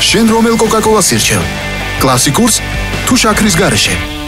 შენ რომელ კოკაკოლას ირჩევ? კლასიკურს თუ შაქრის გარეშე?